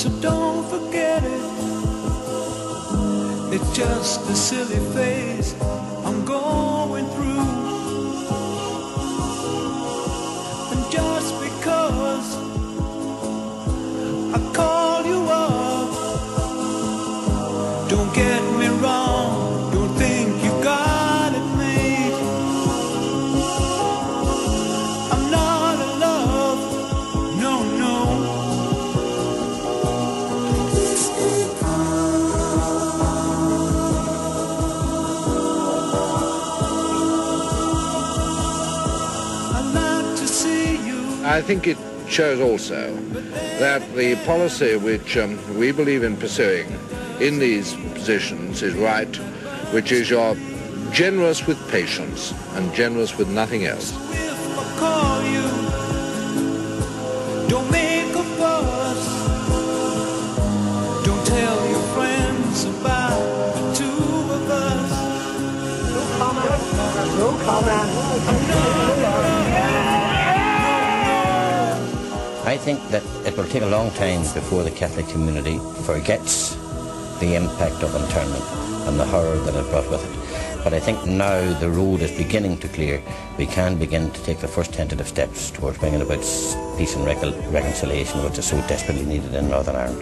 So don't forget it. It's just a silly phase I'm going through. And just because I call you up, don't get me wrong, don't think you got it made. I'm not in love, no, no. I'd like to see you. I think it shows also that the policy which we believe in pursuing in these positions is right, which is you're generous with patience and generous with nothing else. If I call you, don't make a fuss. Don't tell your friends about the two of us. No comment. No comment. I think that it will take a long time before the Catholic community forgets the impact of internment and the horror that it brought with it. But I think now the road is beginning to clear. We can begin to take the first tentative steps towards bringing about peace and reconciliation, which is so desperately needed in Northern Ireland.